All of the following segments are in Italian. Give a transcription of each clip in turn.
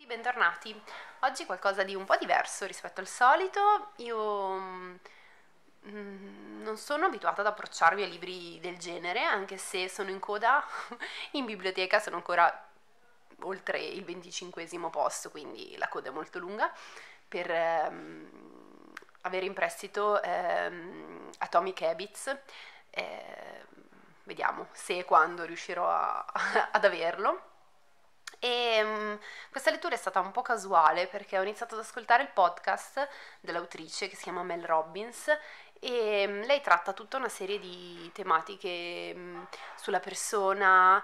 Bentornati. Oggi qualcosa di un po' diverso rispetto al solito. Io non sono abituata ad approcciarmi a libri del genere, anche se sono in coda in biblioteca, sono ancora oltre il 25esimo posto, quindi la coda è molto lunga, per avere in prestito Atomic Habits. Vediamo se e quando riuscirò ad averlo. E questa lettura è stata un po' casuale perché ho iniziato ad ascoltare il podcast dell'autrice che si chiama Mel Robbins e lei tratta tutta una serie di tematiche sulla persona,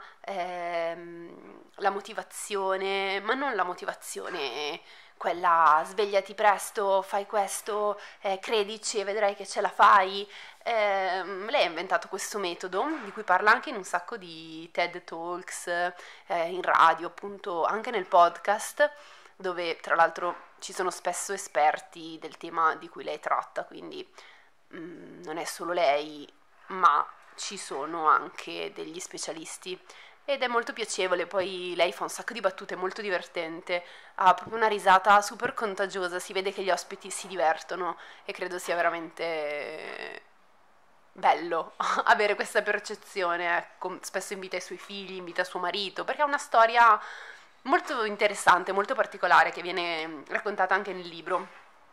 la motivazione, ma non la motivazione quella svegliati presto, fai questo, credici e vedrai che ce la fai. Lei ha inventato questo metodo di cui parla anche in un sacco di TED Talks, in radio, appunto anche nel podcast, dove tra l'altro ci sono spesso esperti del tema di cui lei tratta, quindi non è solo lei, ma ci sono anche degli specialisti. Ed è molto piacevole, poi lei fa un sacco di battute, molto divertente, ha proprio una risata super contagiosa, si vede che gli ospiti si divertono e credo sia veramente bello avere questa percezione, ecco. Spesso invita i suoi figli, invita suo marito, perché è una storia molto interessante, molto particolare che viene raccontata anche nel libro.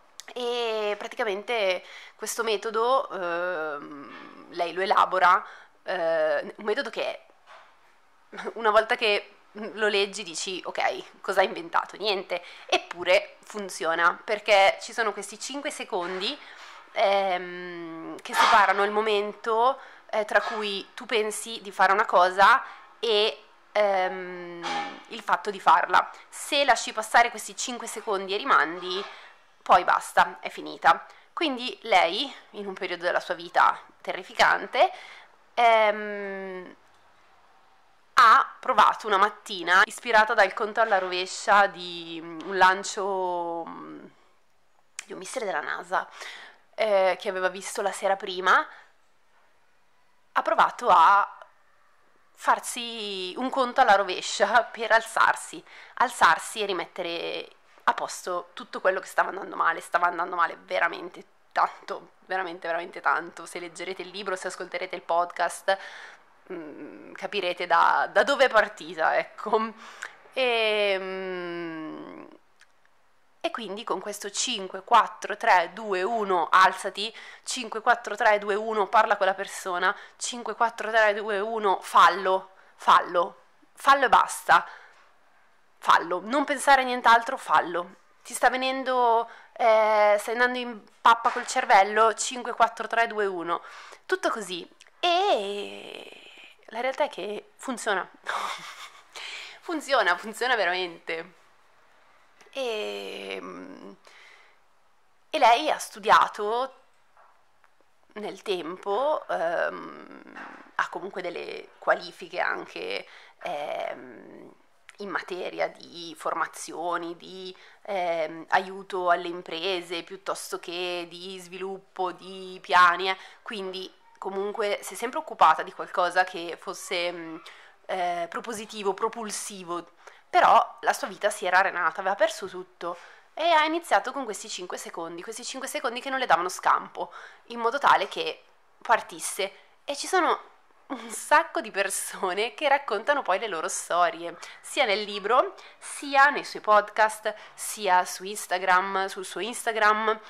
E praticamente questo metodo lei lo elabora, un metodo che una volta che lo leggi dici ok, cosa ha inventato? Niente, eppure funziona perché ci sono questi 5 secondi che separano il momento tra cui tu pensi di fare una cosa e il fatto di farla. Se lasci passare questi 5 secondi e rimandi, poi basta, è finita. Quindi lei, in un periodo della sua vita terrificante, ha provato una mattina, ispirata dal conto alla rovescia di un lancio di un missile della NASA che aveva visto la sera prima, ha provato a farsi un conto alla rovescia per alzarsi e rimettere a posto tutto quello che stava andando male veramente tanto, veramente veramente tanto. Se leggerete il libro, se ascolterete il podcast, capirete da dove è partita, ecco. E quindi con questo 5, 4, 3, 2, 1, alzati, 5, 4, 3, 2, 1, parla con la persona, 5, 4, 3, 2, 1, fallo e basta, fallo, non pensare a nient'altro, fallo. Ti sta venendo, stai andando in pappa col cervello, 5, 4, 3, 2, 1, tutto così. E la realtà è che funziona. funziona veramente. E lei ha studiato nel tempo, ha comunque delle qualifiche anche in materia di formazioni, di aiuto alle imprese piuttosto che di sviluppo di piani, quindi comunque si è sempre occupata di qualcosa che fosse propositivo, propulsivo, però la sua vita si era arenata, aveva perso tutto e ha iniziato con questi 5 secondi che non le davano scampo, in modo tale che partisse. E ci sono un sacco di persone che raccontano poi le loro storie, sia nel libro, sia nei suoi podcast, sia su Instagram, sul suo Instagram,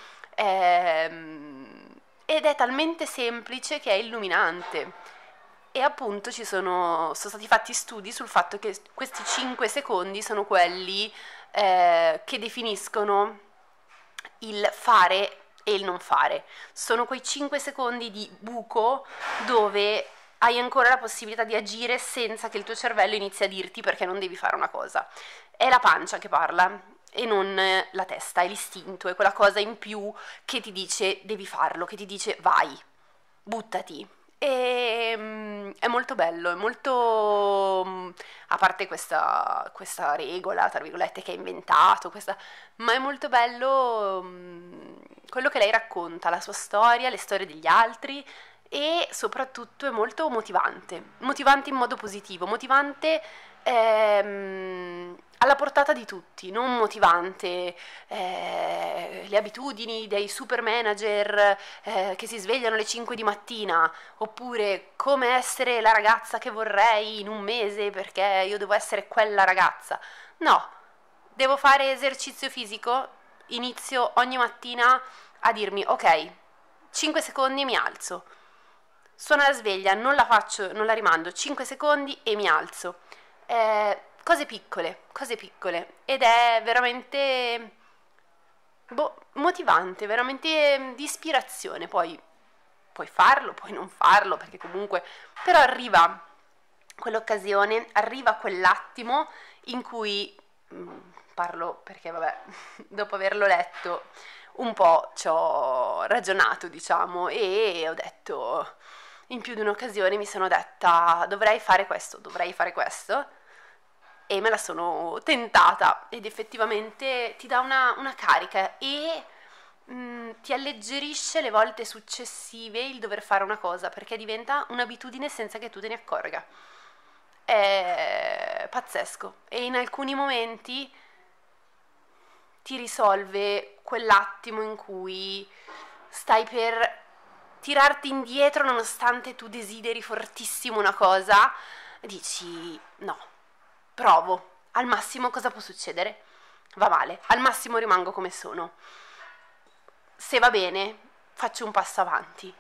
ed è talmente semplice che è illuminante. E appunto sono stati fatti studi sul fatto che questi 5 secondi sono quelli che definiscono il fare e il non fare. Sono quei 5 secondi di buco dove hai ancora la possibilità di agire senza che il tuo cervello inizi a dirti perché non devi fare una cosa. È la pancia che parla e non la testa, è l'istinto, è quella cosa in più che ti dice devi farlo, che ti dice vai, buttati. E è molto bello, è molto, a parte questa regola, tra virgolette, che ha inventato, ma è molto bello quello che lei racconta, la sua storia, le storie degli altri, e soprattutto è molto motivante in modo positivo, motivante alla portata di tutti, non motivante, le abitudini dei super manager che si svegliano alle 5 di mattina, oppure come essere la ragazza che vorrei in un mese perché io devo essere quella ragazza. No, devo fare esercizio fisico, inizio ogni mattina a dirmi ok, 5 secondi e mi alzo. Suona la sveglia, non la faccio, non la rimando, 5 secondi e mi alzo. Cose piccole, ed è veramente motivante, veramente di ispirazione. Poi puoi farlo, puoi non farlo, perché comunque però arriva quell'occasione, arriva quell'attimo in cui parlo perché vabbè, dopo averlo letto un po' ci ho ragionato, diciamo, e ho detto, in più di un'occasione mi sono detta dovrei fare questo, e me la sono tentata, ed effettivamente ti dà una carica e ti alleggerisce le volte successive il dover fare una cosa, perché diventa un'abitudine senza che tu te ne accorga. È pazzesco, e in alcuni momenti ti risolve quell'attimo in cui stai per tirarti indietro nonostante tu desideri fortissimo una cosa, e dici no, provo, al massimo cosa può succedere? Va male, al massimo rimango come sono. Se va bene, faccio un passo avanti.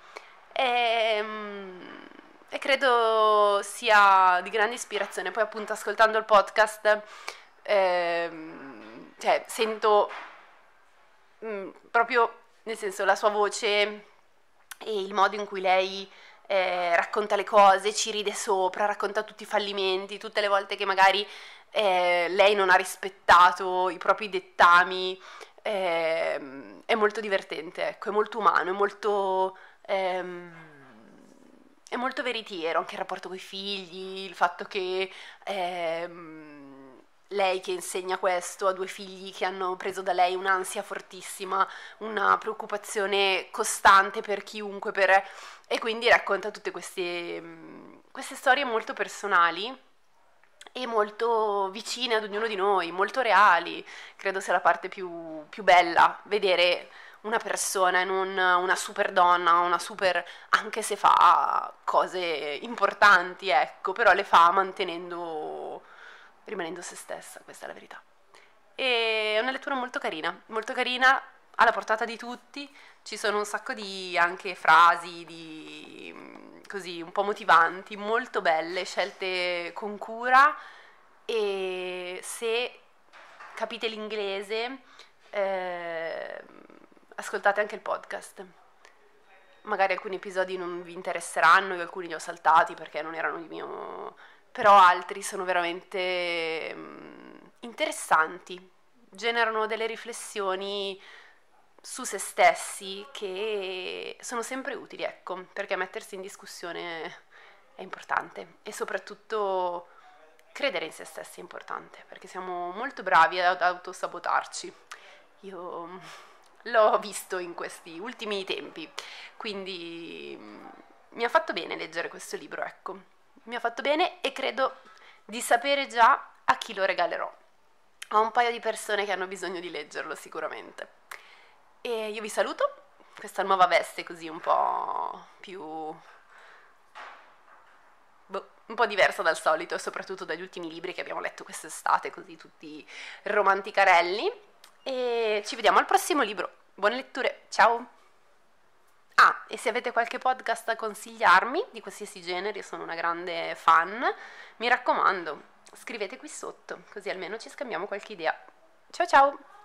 E credo sia di grande ispirazione. Poi appunto ascoltando il podcast cioè sento proprio, nel senso, la sua voce e il modo in cui lei racconta le cose, ci ride sopra, racconta tutti i fallimenti, tutte le volte che magari lei non ha rispettato i propri dettami. È molto divertente, ecco, è molto umano, è molto veritiero anche il rapporto con i figli, il fatto che lei che insegna questo a 2 figli che hanno preso da lei un'ansia fortissima, una preoccupazione costante per chiunque, e quindi racconta tutte queste storie molto personali e molto vicine ad ognuno di noi, molto reali. Credo sia la parte più bella, vedere una persona e non una super donna, una super, anche se fa cose importanti, ecco, però le fa rimanendo se stessa, questa è la verità. E è una lettura molto carina, alla portata di tutti. Ci sono un sacco di anche frasi così un po' motivanti, molto belle, scelte con cura, e se capite l'inglese ascoltate anche il podcast. Magari alcuni episodi non vi interesseranno, io alcuni li ho saltati perché non erano di mio, però altri sono veramente interessanti, generano delle riflessioni su se stessi che sono sempre utili, ecco, perché mettersi in discussione è importante, e soprattutto credere in se stessi è importante, perché siamo molto bravi ad autosabotarci. Io l'ho visto in questi ultimi tempi, quindi mi ha fatto bene leggere questo libro, ecco, mi ha fatto bene, e credo di sapere già a chi lo regalerò. Ho un paio di persone che hanno bisogno di leggerlo sicuramente. E io vi saluto, questa nuova veste così un po' più un po' diversa dal solito, e soprattutto dagli ultimi libri che abbiamo letto quest'estate, così tutti romanticarelli, e ci vediamo al prossimo libro. Buone letture, ciao! Ah, e se avete qualche podcast da consigliarmi, di qualsiasi genere, sono una grande fan, mi raccomando, scrivete qui sotto, così almeno ci scambiamo qualche idea. Ciao ciao!